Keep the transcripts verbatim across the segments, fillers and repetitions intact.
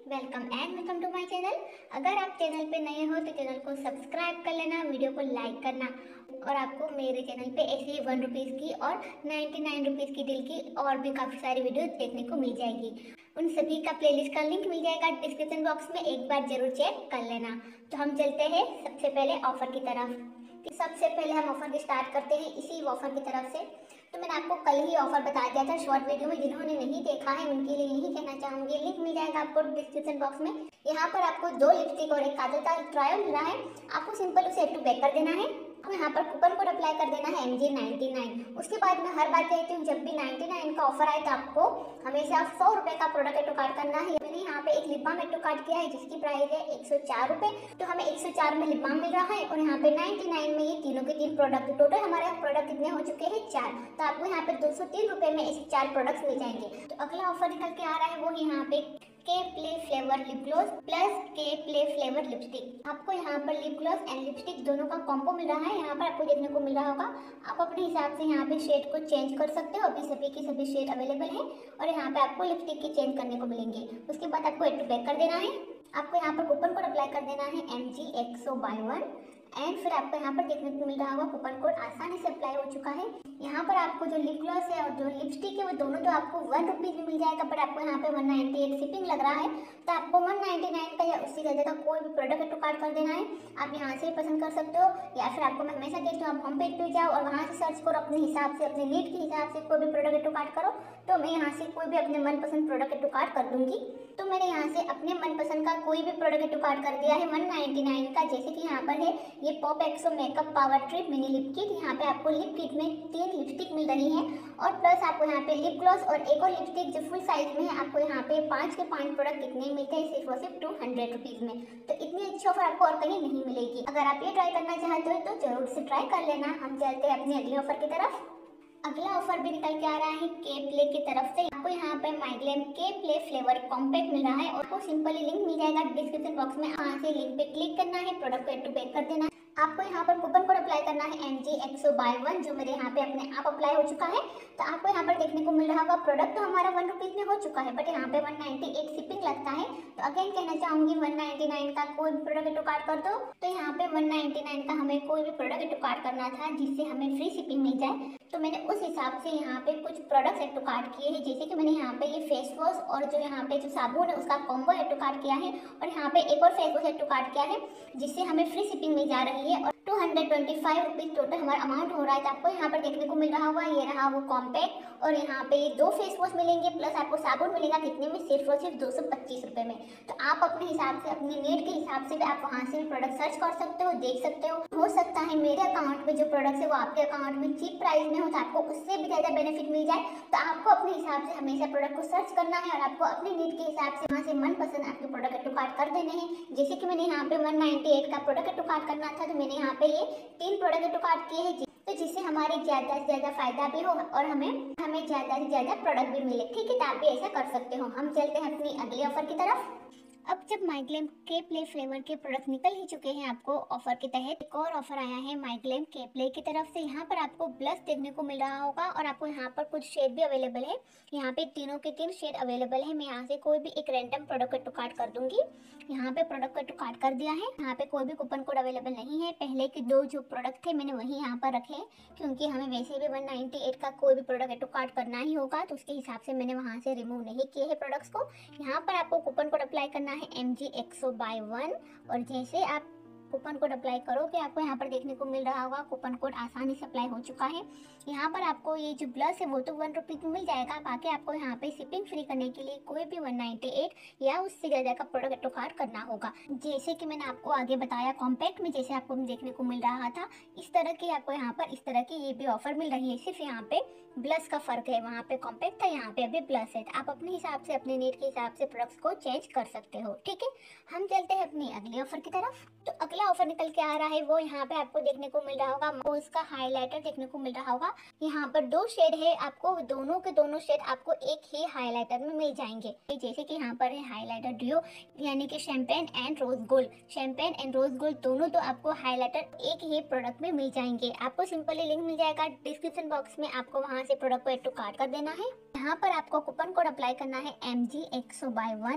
Welcome and welcome to my channel. अगर आप channel पे नए हो तो चैनल को सब्सक्राइब कर लेना, वीडियो को लाइक करना और आपको मेरे चैनल पे ऐसे ही वन रुपीज़ की और नाइन्टी नाइन रुपीज़ की डील की और भी काफ़ी सारी वीडियो देखने को मिल जाएगी। उन सभी का प्लेलिस्ट का लिंक मिल जाएगा डिस्क्रिप्शन बॉक्स में, एक बार जरूर चेक कर लेना। तो हम चलते हैं सबसे पहले ऑफर की तरफ। सबसे पहले हम ऑफर स्टार्ट करते हैं इसी ऑफर की तरफ से। तो मैंने आपको कल ही ऑफर बता दिया था शॉर्ट वीडियो में, जिन्होंने नहीं देखा है उनके लिए यही कहना चाहूंगी, लिंक मिल जाएगा आपको डिस्क्रिप्शन बॉक्स में। यहाँ पर आपको दो लिपस्टिक और एक काजल का ट्रायल मिल रहा है, आपको सिंपल उसे एड टू बैक कर देना है। आपको यहाँ पर कूपन कोड अप्लाई कर देना है एम जे नाइन्टी नाइन। उसके बाद मैं हर बार कहती हूँ जब भी नाइन्टी नाइन का ऑफर आए तो आपको हमेशा सौ रुपए का प्रोडक्ट एड टू कार्ड करना है। मैंने यहाँ पे एक lip balm add to card किया है जिसकी प्राइस है एक सौ चार रुपए। तो हमें एक सौ चार में लिप बाम मिल रहा है और यहाँ पे नाइन्टी नाइन में ये तीनों के तीन प्रोडक्ट, टोटल हमारे प्रोडक्ट कितने हो चुके हैं चार। तो आपको यहाँ पे दो सौ तीन रुपए में ऐसे चार प्रोडक्ट्स मिल जाएंगे। तो अगला ऑफर निकल के आ रहा है वो यहाँ पे K play flavour lip gloss plus K play flavour lipstick. आपको यहाँ पर लिप ग्लॉस एंड लिपस्टिक दोनों का कॉम्बो मिल रहा है। यहाँ पर आपको देखने को मिल रहा होगा, आप अपने हिसाब से यहाँ पे शेड को चेंज कर सकते हो। अभी सभी की सभी शेड अवेलेबल है और यहाँ पे आपको लिपस्टिक की चेंज करने को मिलेंगे। उसके बाद आपको एड टू बैक कर देना है। आपको यहाँ पर कूपन कोड अप्लाई कर देना है एम जी एक सौ बाई वन एंड फिर आपको यहाँ पर देखने को मिल रहा होगा कूपन कोड आसानी से अप्लाई हो चुका है। यहाँ पर आपको जो लिप ग्लॉस है और जो लिपस्टिक है वो दोनों तो आपको वन रुपीज में मिल जाएगा, बट आपको यहाँ पे वन नाइन्टी एट शिपिंग लग रहा है। तो आपको वन नाइन्टी नाइन का या उससे ज़्यादा का कोई भी प्रोडक्ट टू कार्ड कर देना है। आप यहाँ से पसंद कर सकते हो या फिर आपको मैं हमेशा कहती हूँ आप होम पेज पे जाओ और वहाँ से सर्च करो अपने हिसाब से, अपने नीड के हिसाब से कोई भी प्रोडक्ट टू कार्ड करो। तो मैं यहाँ से कोई भी अपने मनपसंद प्रोडक्ट टू कार्ड कर दूंगी। तो मैंने यहाँ से अपने मनपसंद का कोई भी प्रोडक्ट टू कार्ड कर दिया है वन नाइन्टी नाइन का। जैसे कि यहाँ पर है ये POPxo makeup power trip mini lip kit. यहाँ पे आपको लिप किट में तीन लिपस्टिक मिल रही है और प्लस आपको यहाँ पे लिप ग्लॉस और एक और लिपस्टिक जो फुल साइज में है। आपको यहाँ पे पाँच के पाँच प्रोडक्ट कितने मिलते हैं, सिर्फ और सिर्फ टू हंड्रेड रुपीज में। तो इतनी अच्छी ऑफर आपको और कहीं नहीं मिलेगी। अगर आप ये ट्राई करना चाहते हो तो जरूर से ट्राई कर लेना। हम चलते हैं अपनी अगली ऑफर की तरफ। अगला ऑफर भी निकल के आ रहा है के प्ले की तरफ से। आपको यहाँ पे माइग्लेम के प्ले फ्लेवर कॉम्पैक्ट मिल रहा है और आपको सिंपली लिंक मिल जाएगा डिस्क्रिप्शन बॉक्स में। वहाँ से लिंक पे क्लिक करना है, प्रोडक्ट को एड टू बैक कर देना है। आपको यहाँ पर कूपन कोड अप्लाई करना है एम जी एक सौ बाई वन, जो मेरे यहाँ पे अपने आप अप्लाई हो चुका है। तो आपको यहाँ पर देखने को मिल रहा होगा प्रोडक्ट तो हमारा वन रुपीज में हो चुका है, बट यहाँ पे वन नाइन्टी एट शिपिंग लगता है। तो अगेन कहना चाहूंगी वन नाइन्टी नाइन का कोई भी प्रोडक्ट टू कार्ड कर दो। तो यहाँ पे वन नाइन्टी नाइन का हमें कोई भी प्रोडक्ट टू कार्ड करना था जिससे हमें फ्री शिपिंग मिल जाए। तो मैंने उस हिसाब से यहाँ पे कुछ प्रोडक्ट्स एड टू कार्ड किए हैं। जैसे कि मैंने यहाँ पे ये फेस वॉश और जो यहाँ पे जो साबुन है उसका कॉम्बो एड टू कार्ड किया है और यहाँ पे एक और face wash add to card किया है जिससे हमें फ्री शिपिंग मिल जा रही है और two hundred twenty five rupees total हमारा अमाउंट हो रहा है। तो आपको यहाँ पर देखने को मिल रहा होगा ये रहा वो कॉम्पैक्ट और यहाँ पे ये दो फेस वॉश मिलेंगे प्लस आपको साबुन मिलेगा कितने में, सिर्फ और सिर्फ दो सौ पच्चीस रुपए में। तो आप अपने हिसाब से, अपनी नीड के हिसाब से भी आप वहाँ से भी प्रोडक्ट सर्च कर सकते हो, देख सकते हो। हो सकता है मेरे अकाउंट में जो प्रोडक्ट्स है वो आपके अकाउंट में चीप प्राइस में हो तो आपको उससे भी ज़्यादा बेनिफिट मिल जाए। तो आपको अपने हिसाब से हमेशा प्रोडक्ट को सर्च करना है और आपको अपनी नीड के हिसाब से वहाँ से मनपसंद आपके प्रोडक्ट टू कार्ड कर देने हैं। जैसे कि मैंने यहाँ पे वन नाइन्टी एट का प्रोडक्ट टू कार्ड करना था तो मैंने यहाँ पे ये तीन प्रोडक्ट टू कार्ड किए हैं, तो जिससे हमारे ज़्यादा से ज़्यादा फायदा भी हो और हमें हमें ज़्यादा से ज़्यादा प्रोडक्ट भी मिले। ठीक है, तो आप भी ऐसा कर सकते हो। हम चलते हैं अपनी अगली ऑफर की तरफ। अब जब माइग्लेम के प्ले फ्लेवर के प्रोडक्ट निकल ही चुके हैं आपको ऑफर के तहत एक और ऑफर आया है माइग्लेम के प्ले की तरफ से। यहाँ पर आपको ब्लश देखने को मिल रहा होगा और आपको यहाँ पर कुछ शेड भी अवेलेबल है। यहाँ पे तीनों के तीन शेड अवेलेबल है। मैं यहाँ से कोई भी एक रैंडम प्रोडक्ट टू कार्ड कर दूंगी। यहाँ पे प्रोडक्ट टू कार्ड कर दिया है। यहाँ पे कोई भी कूपन कोड अवेलेबल नहीं है। पहले के दो जो प्रोडक्ट थे मैंने वही यहाँ पर रखे हैं क्योंकि हमें वैसे भी वन नाइन्टी एट का कोई भी प्रोडक्ट टू कार्ड करना ही होगा, तो उसके हिसाब से मैंने वहाँ से रिमूव नहीं किए हैं प्रोडक्ट्स को। यहाँ पर आपको कूपन कोड अप्लाई करना है एम जी एक सौ बाई वन और जैसे आप कूपन कोड अप्लाई करोगे आपको यहाँ पर देखने को मिल रहा होगा कूपन कोड आसानी से अप्लाई हो चुका है। यहाँ पर आपको ये जो ब्लश है वो तो वन रुपीज में मिल जाएगा, बाकी आपको यहाँ पे शिपिंग फ्री करने के लिए कोई भी वन नाइन्टी एट या उससे ज़्यादा का प्रोडक्ट टू कार्ड करना होगा। जैसे कि मैंने आपको आगे बताया कॉम्पैक्ट में जैसे आपको देखने को मिल रहा था, इस तरह की आपको यहाँ पर इस तरह की ये भी ऑफर मिल रही है। सिर्फ यहाँ पे ब्लश का फर्क है, वहाँ पे कॉम्पैक्ट था, यहाँ पे अभी ब्लश है। आप अपने हिसाब से, अपने नीड के हिसाब से प्रोडक्ट्स को चेंज कर सकते हो। ठीक है, हम चलते हैं अपनी अगली ऑफर की तरफ। तो अगला ऑफर निकल के आ रहा है वो यहाँ पे आपको देखने को मिल रहा होगा मोज का हाइलाइटर देखने को मिल रहा होगा। यहाँ पर दो शेड है, आपको दोनों के दोनों शेड आपको एक ही हाइलाइटर में मिल जाएंगे। जैसे कि यहाँ पर है हाइलाइटर ड्यूओ यानी कि champagne and rose gold. Champagne and rose gold दोनों तो आपको हाइलाइटर एक ही प्रोडक्ट में मिल जाएंगे। आपको सिंपली लिंक मिल जाएगा डिस्क्रिप्शन बॉक्स में, आपको वहाँ से प्रोडक्ट को एड टू कार्ट कर देना है। यहाँ पर आपको कूपन कोड अप्लाई करना है एम जी एक सौ buy one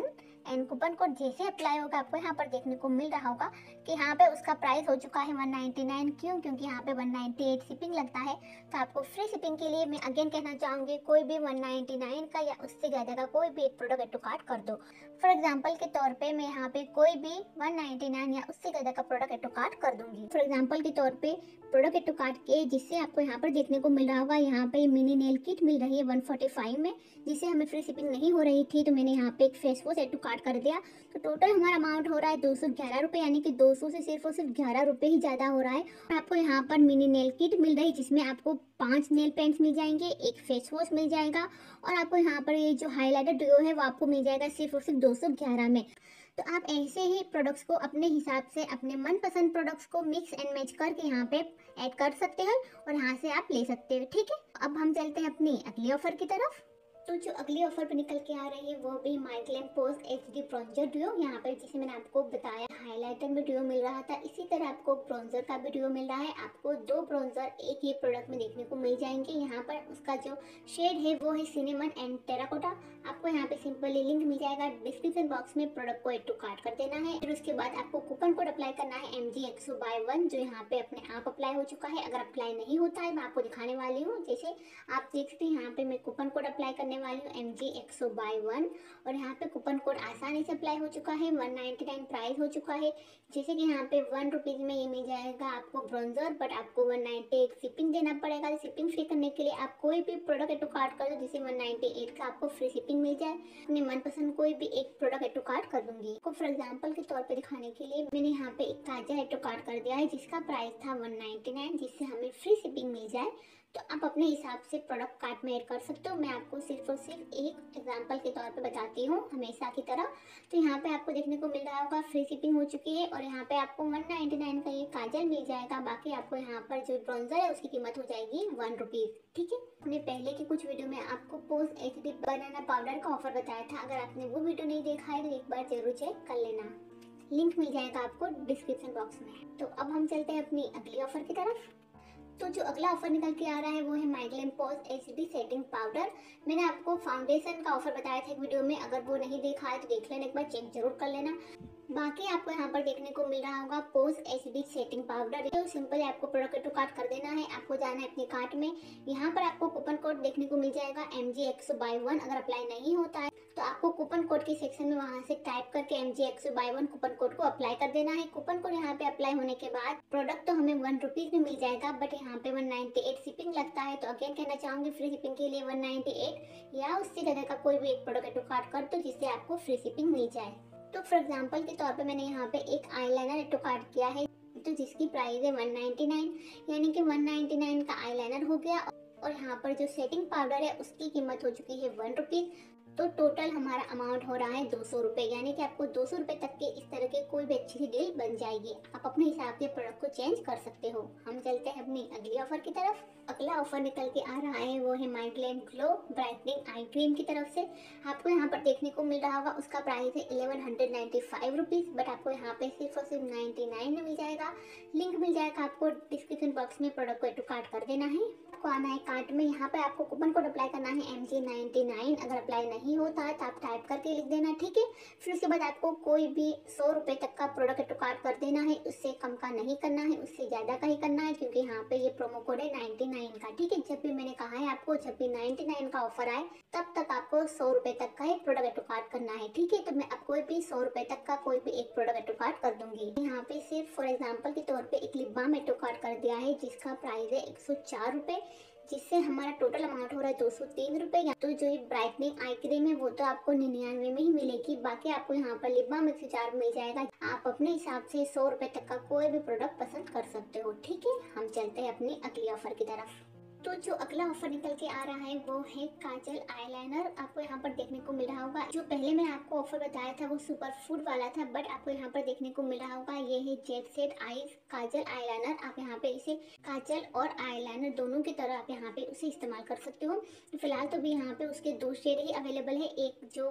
and coupon code जैसे अप्लाई होगा आपको यहाँ पर देखने को मिल रहा होगा कि यहाँ पे उसका प्राइस हो चुका है वन नाइन्टी नाइन। क्यों? क्योंकि यहाँ पे वन नाइन्टी एट शिपिंग लगता है। तो आपको फ्री शिपिंग के लिए मैं अगेन कहना चाहूँगी, कोई भी वन नाइन्टी नाइन का या उससे ज़्यादा का कोई भी एक प्रोडक्ट एड टू कार्ट कर दो। फॉर एग्जाम्पल के तौर पे मैं यहाँ पे कोई भी वन नाइन्टी नाइन या उससे ज़्यादा का प्रोडक्ट एड टू कार्ट कर दूंगी। फॉर एग्जाम्पल के तौर पे प्रोडक्ट एड टू कार्ट के जिससे आपको यहाँ पर देखने को मिल रहा होगा, यहाँ पे मिनी नेल किट मिल रही है वन फोर्टी फाइव में, जिससे हमें फ्री शिपिंग नहीं हो रही थी। तो मैंने यहाँ पे एक face wash add to cart कर दिया। तो टोटल हमारा अमाउंट हो रहा है दो सौ ग्यारह रुपये, यानी कि दो सौ से सिर्फ और सिर्फ ग्यारह रुपये ही ज़्यादा हो रहा है। और आपको यहाँ पर मिनी नेल किट मिल रही है जिसमें आपको पांच नेल पेंट्स मिल जाएंगे, एक फेस वॉश मिल जाएगा और आपको यहाँ पर ये जो हाईलाइटर डुओ है वो आपको मिल जाएगा सिर्फ और सिर्फ दो सौ ग्यारह में। तो आप ऐसे ही प्रोडक्ट्स को अपने हिसाब से अपने मनपसंद प्रोडक्ट्स को मिक्स एंड मैच करके यहाँ पे ऐड कर सकते हैं और यहाँ से आप ले सकते हो। ठीक है, अब हम चलते हैं अपनी अगली ऑफर की तरफ। तो जो अगली ऑफर पे निकल के आ रही है वो भी MyGlamm pose H D bronzer duo. यहाँ पर जैसे मैंने आपको बताया हाइलाइटर में डुओ मिल रहा था, इसी तरह आपको ब्रॉन्जर का भी डुओ मिल रहा है। आपको दो ब्रॉन्जर एक ही प्रोडक्ट में देखने को मिल जाएंगे। यहाँ पर उसका जो शेड है वो है सिनेमन एंड टेराकोटा। आपको यहाँ पे सिंपली लिंक मिल जाएगा डिस्क्रिप्शन बॉक्स में, प्रोडक्ट को एड टू कार्ट कर देना है। फिर उसके बाद आपको कूपन कोड अप्लाई करना है M G XO buy one, जो यहाँ पे अपने आप अप्लाई हो चुका है। अगर अप्लाई नहीं होता है मैं आपको दिखाने वाली हूँ। जैसे आप देख सकते हैं यहाँ पे मैं कूपन कोड अप्लाई करने वाली हूँ M G XO buy one और यहाँ पे कूपन कोड आसानी से अप्लाई हो चुका है। वन नाइन्टी नाइन प्राइस हो चुका है। जैसे कि यहाँ पे वन रुपीज़ में ये मिल जाएगा आपको ब्रॉन्जर, बट आपको वन नाइन्टी एट शिपिंग देना पड़ेगा। शिपिंग फ्री करने के लिए आप कोई भी प्रोडक्ट एड टू कार्ट कर दो जिससे वन नाइन्टी एट का आपको फ्री शिपिंग मिल जाए। अपने मनपसंद कोई भी एक प्रोडक्ट एड टू कार्ट कर दूंगी। को फॉर एग्जाम्पल के तौर पे दिखाने के लिए मैंने यहाँ पे एक काजल एड टू कार्ट कर दिया है जिसका प्राइस था वन नाइन्टी नाइन, जिससे हमें फ्री शिपिंग मिल जाए। तो आप अपने हिसाब से प्रोडक्ट कार्ट में ऐड कर सकते हो। मैं आपको सिर्फ और सिर्फ एक एग्जांपल के तौर पे बताती हूँ हमेशा की तरह। तो यहाँ पे आपको देखने को मिल रहा होगा फ्री शिपिंग हो चुकी है और यहाँ पे आपको वन नाइन्टी नाइन का ये काजल मिल जाएगा। बाकी आपको यहाँ पर जो ब्रॉन्जर है उसकी कीमत हो जाएगी वन रुपीज़। ठीक है, हमने पहले की कुछ वीडियो में आपको pose H D banana powder का ऑफर बताया था। अगर आपने वो वीडियो नहीं देखा है तो एक बार जरूर चेक कर लेना, लिंक मिल जाएगा आपको डिस्क्रिप्शन बॉक्स में। तो अब हम चलते हैं अपनी अगली ऑफर की तरफ। तो जो अगला ऑफर निकल के आ रहा है वो है MyGlamm pose H D setting powder. मैंने आपको फाउंडेशन का ऑफर बताया था एक वीडियो में, अगर वो नहीं देखा है तो देख लेना, एक बार चेक जरूर कर लेना। बाकी आपको यहाँ पर देखने को मिल रहा होगा pose H D setting powder. तो सिंपल आपको प्रोडक्ट टू कार्ट कर देना है। आपको जाना है अपने कार्ट में, यहाँ पर आपको कूपन कोड देखने को मिल जाएगा M G XO buy one. अगर अप्लाई नहीं होता है तो आपको कूपन कोड के सेक्शन में वहाँ से टाइप करके M G XO buy one coupon code को अप्लाई कर देना है। कूपन कोड यहाँ पे अप्लाई होने के बाद प्रोडक्ट तो हमें वन रुपीज़ में मिल जाएगा, बट यहाँ पे वन नाइन्टी एट शिपिंग लगता है। तो अगेन कहना चाहूँगी फ्री शिपिंग के लिए वन नाइन्टी एट या उससे ज़्यादा का कोई भी एक प्रोडक्ट टू कार्ट कर दो जिससे आपको फ्री शिपिंग मिल जाए। तो फॉर एग्जांपल के तौर पे मैंने यहाँ पे एक आईलाइनर एड टू कार्ट किया है तो जिसकी प्राइस है वन नाइन्टी नाइन, यानी कि वन नाइन्टी नाइन का आईलाइनर हो गया और यहाँ पर जो सेटिंग पाउडर है उसकी कीमत हो चुकी है वन रुपीज़। तो टोटल हमारा अमाउंट हो रहा है दो सौ रुपये, यानी कि आपको दो सौ रुपये तक के इस तरह के कोई भी अच्छी सी डील बन जाएगी। आप अपने हिसाब से प्रोडक्ट को चेंज कर सकते हो। हम चलते हैं अपनी अगली ऑफर की तरफ। अगला ऑफर निकल के आ रहा है वो है MyGlamm glow brightening eye cream की तरफ से। आपको यहाँ पर देखने को मिल रहा होगा उसका प्राइस है eleven hundred ninety five rupees, but आपको यहाँ पे सिर्फ और सिर्फ नाइन्टी नाइन में मिल जाएगा। लिंक मिल जाएगा आपको डिस्क्रिप्शन बॉक्स में, प्रोडक्ट को एड टू कार्ट कर देना है। आपको आना है कार्ट में, यहाँ पे आपको कूपन कोड अप्लाई करना है एम जी नाइन्टी नाइन। अगर अप्लाई नहीं होता है तो आप टाइप करके लिख देना, ठीक है। फिर उसके बाद आपको कोई भी सौ रुपये तक का प्रोडक्ट टू कार्ट कर देना है। उससे कम का नहीं करना है, उससे ज़्यादा का ही करना है, क्योंकि यहाँ पे ये प्रोमो कोड है नाइन्टी नाइन का, ठीक है। जब भी मैंने कहा है आपको जब भी नाइन्टी नाइन का ऑफर आए तब तक आपको सौ रुपये तक का ही प्रोडक्ट टू कार्ट करना है, ठीक है। तो मैं अब कोई भी सौ रुपये तक का कोई भी एक प्रोडक्ट टू कार्ट कर दूंगी। यहाँ पे सिर्फ फॉर एग्जाम्पल के तौर पर एक लिप बाम टू कार्ट कर दिया है जिसका प्राइस है एक सौ चार रुपये, जिससे हमारा टोटल अमाउंट हो रहा है दो सौ तीन रुपये। तो जो ये ब्राइटनिंग आई क्रीम है वो तो आपको निन्यानवे में ही मिलेगी, बाकी आपको यहाँ पर लिप बाम एक सौ चार मिल जाएगा। आप अपने हिसाब से सौ रुपये तक का कोई भी प्रोडक्ट पसंद कर सकते हो, ठीक है। हम चलते हैं अपनी अगली ऑफर की तरफ। तो जो अगला ऑफर निकल के आ रहा है वो है काजल आईलाइनर। आपको यहाँ पर देखने को मिल रहा होगा, जो पहले मैंने आपको ऑफर बताया था वो सुपर फूड वाला था, बट आपको यहाँ पर देखने को मिल रहा होगा ये है jet set eyes kajal eyeliner. आप यहाँ पे इसे काजल और आईलाइनर दोनों की तरह आप यहाँ पे उसे इस्तेमाल कर सकते हो। फिलहाल तो भी यहाँ पे उसके दो शेड ही अवेलेबल है, एक जो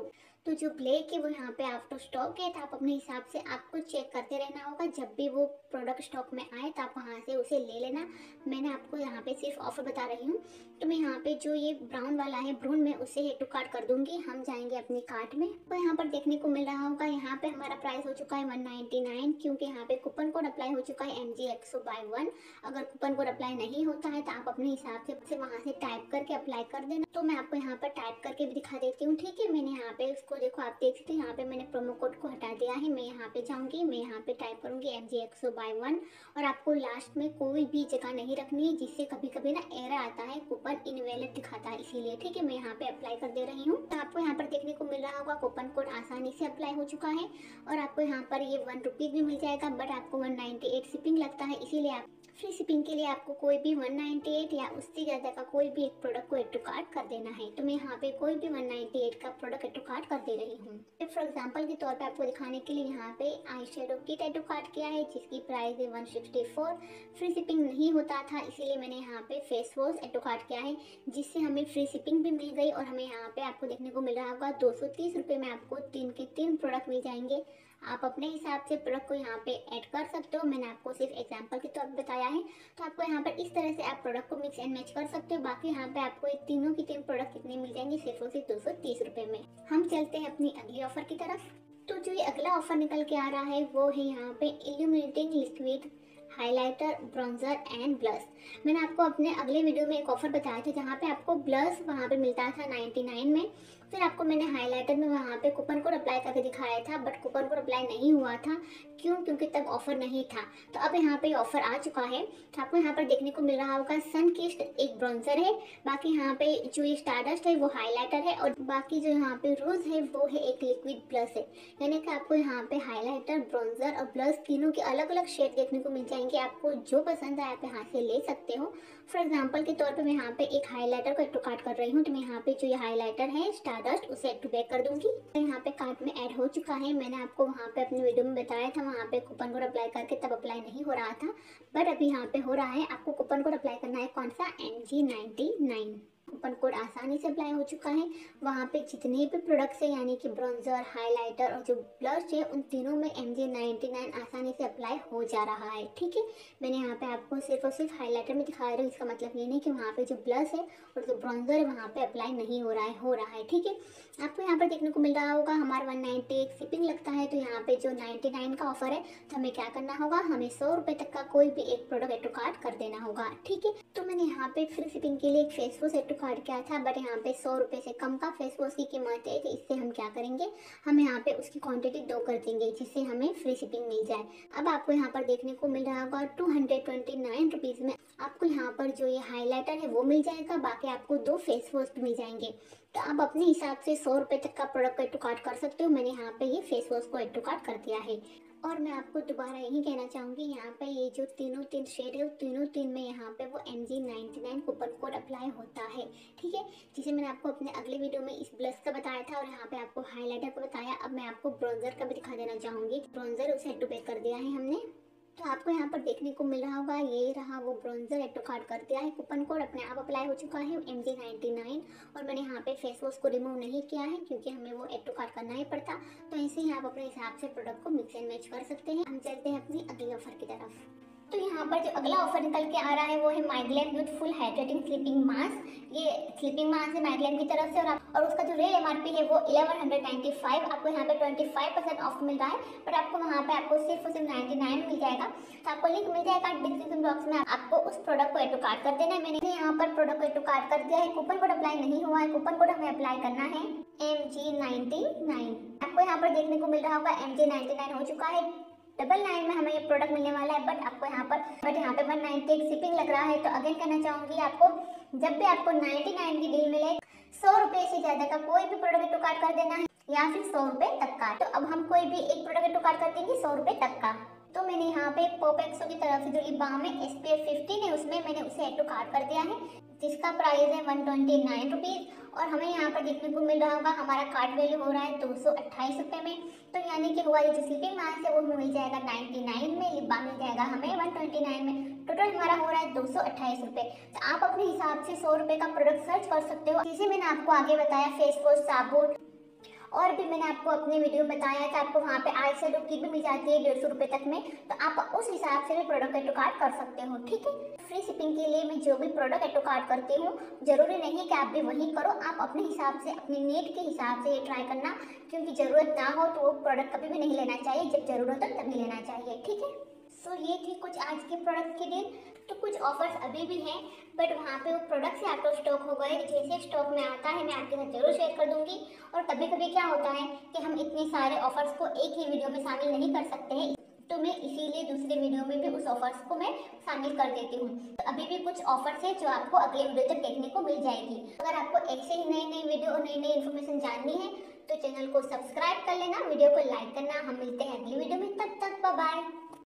तो जो ब्लैक है वो यहाँ पे आउट ऑफ स्टॉक है, तो आप अपने हिसाब से आपको चेक करते रहना होगा। जब भी वो प्रोडक्ट स्टॉक में आए तो आप वहाँ से उसे ले लेना। मैंने आपको यहाँ पे सिर्फ ऑफर बता रही हूँ। तो मैं यहाँ पे जो ये ब्राउन वाला है ब्रून में उसे हेड टू कार्ट कर दूंगी। हम जाएंगे अपनी कार्ट में। तो यहाँ पर देखने को मिल रहा होगा यहाँ पे हमारा प्राइस हो चुका है वन नाइन्टी नाइन, क्योंकि यहाँ पे कूपन कोड अप्लाई हो चुका है M G XO buy one. अगर कूपन कोड अप्लाई नहीं होता है तो आप अपने हिसाब से वहाँ से टाइप करके अप्लाई कर देना। तो मैं आपको यहाँ पर टाइप करके भी दिखा देती हूँ, ठीक है। मैंने यहाँ पे उसको देखो, आप देख सकते हैं यहाँ पे मैंने प्रोमो कोड को हटा दिया है। मैं यहाँ पे जाऊँगी, मैं यहाँ पे टाइप करूँगी M G XO buy one, और आपको लास्ट में कोई भी जगह नहीं रखनी है, जिससे कभी कभी ना एरर आता है, कूपन इनवैलिड दिखाता है, इसीलिए, ठीक है। मैं यहाँ पे अप्लाई कर दे रही हूँ। तो आपको यहाँ पर देखने को मिल रहा होगा कूपन कोड आसानी से अप्लाई हो चुका है, और आपको यहाँ पर ये वन रुपीज़ भी मिल जाएगा, बट आपको वन नाइन्टी एट शिपिंग लगता है, इसीलिए आप फ्री शिपिंग के लिए आपको कोई भी वन नाइन्टी एट या उससे ज़्यादा का कोई भी एक प्रोडक्ट को एड टू कार्ट कर देना है। तो मैं यहाँ पे कोई भी वन नाइन्टी एट का प्रोडक्ट एड टू कार्ट कर दे रही हूँ। तो फॉर एग्जांपल के तौर पे आपको दिखाने के लिए यहाँ पे eye shadow kit add to cart किया है, जिसकी प्राइस है one sixty four. Free shipping नहीं होता था, इसीलिए मैंने यहाँ पे face wash add to cart किया है, जिससे हमें फ्री शिपिंग भी मिल गई, और हमें यहाँ पे आपको देखने को मिल रहा होगा दो सौ तीस रुपये में आपको तीन के तीन प्रोडक्ट मिल जाएंगे। आप अपने हिसाब से प्रोडक्ट को यहाँ पे ऐड कर सकते हो। मैंने आपको सिर्फ एग्जांपल के तौर पे बताया है। तो आपको यहाँ पर इस तरह से आप प्रोडक्ट को मिक्स एंड मैच कर सकते हो। बाकी यहाँ पे आपको ये तीनों की तीन प्रोडक्ट कितने मिल जाएंगे, सिर्फ और सिर्फ दो सौ तीस रुपये में। हम चलते हैं अपनी अगली ऑफर की तरफ। तो जो ये अगला ऑफर निकल के आ रहा है वो है यहाँ पे illuminating liquid highlighter, bronzer and blush. मैंने आपको अपने अगले वीडियो में एक ऑफर बताया था जहाँ पे आपको ब्लश वहाँ पे मिलता था नाइन्टी नाइन में। फिर आपको मैंने हाइलाइटर में वहाँ पे कूपन कोड अप्लाई करके दिखाया था, बट कूपन कोड अप्लाई नहीं हुआ था। क्यों? क्योंकि तब ऑफर नहीं था। तो अब यहाँ पे ऑफर आ चुका है। तो आपको यहाँ पर देखने को मिल रहा होगा सनकिस्ट एक ब्रॉन्जर है, बाकी यहाँ पे जो ये स्टारडस्ट है वो हाईलाइटर है, और बाकी जो यहाँ पे रोज है वो है एक लिक्विड ब्लश है। यानी कि आपको यहाँ पे हाईलाइटर, ब्रॉन्जर और ब्लश तीनों के अलग अलग शेड देखने को मिल जाएंगे। आपको जो पसंद है आप यहाँ से ले सकते हो। फॉर एग्जाम्पल के तौर पर मैं यहाँ पे एक हाईलाइटर को एड टू कार्ट कर रही हूँ। तो मैं यहाँ पे जो ये हाईलाइटर है स्टारडस्ट उसे एड टू बैक कर दूंगी। तो यहाँ पे कार्ट में ऐड हो चुका है। मैंने आपको वहाँ पे अपने वीडियो में बताया था, वहाँ पे कूपन कोड अप्लाई करके तब अप्लाई नहीं हो रहा था, बट अभी यहाँ पे हो रहा है। आपको कूपन कोड अप्लाई करना है कौन सा, M G ninety nine. Coupon code आसानी से अप्लाई हो चुका है। वहाँ पे जितने भी प्रोडक्ट्स है यानी कि ब्रॉन्जर, हाइलाइटर और जो ब्लश है उन तीनों में एम जी नाइन्टी नाइन आसानी से अप्लाई हो जा रहा है, ठीक है। मैंने यहाँ पे आपको सिर्फ और सिर्फ हाइलाइटर में दिखा रही हूँ, इसका मतलब ये नहीं कि वहाँ पे जो ब्लश है और जो ब्रॉन्जर है वहाँ पे अप्लाई नहीं हो रहा है, हो रहा है, ठीक है। आपको यहाँ पर देखने को मिल रहा होगा हमारा वन नाइन्टी एक शिपिंग लगता है। तो यहाँ पे जो नाइन्टी नाइन का ऑफर है, तो हमें क्या करना होगा, हमें सौ रुपये तक का कोई भी एक प्रोडक्ट एड टू कार्ट कर देना होगा, ठीक है। तो मैंने यहाँ पे फ्री शिपिंग के लिए एक face wash add to cart किया था, बट यहाँ पे सौ रुपये से कम का फेस वॉश की कीमत है। तो इससे हम क्या करेंगे, हम यहाँ पे उसकी क्वांटिटी दो कर देंगे, जिससे हमें फ्री शिपिंग मिल जाए। अब आपको यहाँ पर देखने को मिल रहा होगा two hundred twenty nine rupees में आपको यहाँ पर जो ये हाईलाइटर है वो मिल जाएगा, बाकी आपको दो फेस वॉश भी मिल जाएंगे। तो आप अपने हिसाब से सौ रुपये तक का प्रोडक्ट एड टू कार्ट कर सकते हो। मैंने यहाँ पे ये फेस वॉश को एड टू कार्ट कर दिया है। और मैं आपको दोबारा यही कहना चाहूँगी, यहाँ पे ये जो तीनों तीन शेड है तीनों तीन में यहाँ पे वो M G ninety nine coupon code apply होता है, ठीक है। जिसे मैंने आपको अपने अगले वीडियो में इस ब्लश का बताया था, और यहाँ पे आपको हाईलाइटर का बताया। अब मैं आपको ब्रॉन्जर का भी दिखा देना चाहूँगी। ब्रॉन्जर उसे एड टू बैक कर दिया है हमने। तो आपको यहाँ पर देखने को मिल रहा होगा, ये रहा वो ब्रॉन्जर एड टू कार्ट कर दिया है। कूपन कोड अपने आप अप्लाई हो चुका है एम जी नाइन्टी नाइन, और मैंने यहाँ पे फेस वॉश को रिमूव नहीं किया है क्योंकि हमें वो एड टू कार्ट करना ही पड़ता। तो ऐसे ही आप अपने हिसाब से प्रोडक्ट को मिक्स एंड मैच कर सकते हैं। हम चलते हैं अपनी अगली ऑफर की तरफ। तो यहाँ पर जो अगला ऑफर निकल के आ रहा है वो है MyGlamm youthful hydrating sleeping mask. ये स्लीपिंग मास्क है माइग्लेन की तरफ से, और, आप, और उसका जो रियल एमआरपी है वो इलेवन नाइन्टी फाइव। आपको यहाँ पे ट्वेंटी फाइव परसेंट ऑफ मिल रहा है, बट आपको वहाँ पे आपको सिर्फ सिर्फ नाइन्टी नाइन मिल जाएगा। तो आपको लिंक मिल जाएगा डिस्क्रिप्शन बॉक्स में। आपको उस प्रोडक्ट को एड टू कार्ट कर देना है। मैंने यहाँ पर प्रोडक्ट को एड टू कार्ट कर दिया है। कूपन कोड अप्लाई नहीं हुआ है, कूपन कोड हमें अप्लाई करना है एम जी नाइन्टी नाइन। आपको यहाँ पर देखने को मिल रहा होगा एम जी नाइन्टी नाइन हो चुका है। डबल नाइन में हमें ये प्रोडक्ट मिलने वाला है, बट आपको यहाँ पर बट यहाँ पे वन नाइन्टी एक शिपिंग लग रहा है। तो अगेन कहना चाहूँगी आपको, जब भी आपको नाइन्टी नाइन की डील मिले, सौ रुपये से ज़्यादा का कोई भी प्रोडक्ट टू कार्ट कर देना है, या फिर सौ रुपये तक का। तो अब हम कोई भी एक प्रोडक्ट टू कार्ट कर देंगे सौ रुपये तक का। तो मैंने यहाँ पे पोपेक्सो की तरफ से जो लिप बाम है एस पी एफ फिफ्टीन है, उसमें मैंने उसे एड टू कार्ट कर दिया है, जिसका प्राइस है वन ट्वेंटी नाइन रुपीज़। और हमें यहाँ पर देखने को मिल रहा होगा हमारा कार्ट वैल्यू हो रहा है दो सौ अट्ठाईस रुपये में। तो यानी कि हुआ ये जो स्लीपिंग मास्क है वो हमें मिल जाएगा नाइन्टी नाइन में, लिप बाम मिल जाएगा हमें वन ट्वेंटी नाइन में। टोटल हमारा हो रहा है दो सौ अट्ठाईस रुपये। तो आप अपने हिसाब से सौ रुपये का प्रोडक्ट सर्च कर सकते हो। जैसे मैंने आपको आगे बताया, फेस वॉश, साबुन और भी मैंने आपको अपने वीडियो में बताया कि आपको वहाँ पे आई शेडो किट भी मिल जाती है डेढ़ सौ रुपये तक में, तो आप उस हिसाब से भी प्रोडक्ट एड टू कार्ट कर सकते हो। ठीक है, फ्री शिपिंग के लिए मैं जो भी प्रोडक्ट एड टू कार्ट करती हूँ, जरूरी नहीं कि आप भी वही करो, आप अपने हिसाब से अपने नीड के हिसाब से ये ट्राई करना, क्योंकि ज़रूरत ना हो तो वो प्रोडक्ट कभी भी नहीं लेना चाहिए, जब ज़रूरत हो तभी लेना चाहिए। ठीक है, सो so, ये थी कुछ आज के प्रोडक्ट के डील। तो कुछ ऑफर्स अभी भी हैं, बट वहाँ पे वो प्रोडक्ट्स आउट ऑफ स्टॉक हो गए। जैसे स्टॉक में आता है मैं आपके साथ जरूर शेयर कर दूंगी। और कभी कभी क्या होता है कि हम इतने सारे ऑफर्स को एक ही वीडियो में शामिल नहीं कर सकते हैं, तो मैं इसीलिए दूसरे वीडियो में भी उस ऑफर्स को मैं शामिल कर देती हूँ। तो अभी भी कुछ ऑफर्स हैं जो आपको अगले वीडियो तक देखने को मिल जाएगी। अगर आपको ऐसे ही नई नई वीडियो और नई नई इन्फॉर्मेशन जाननी है तो चैनल को सब्सक्राइब कर लेना, वीडियो को लाइक करना। हम मिलते हैं अगली वीडियो में, तब तक बाय बाय।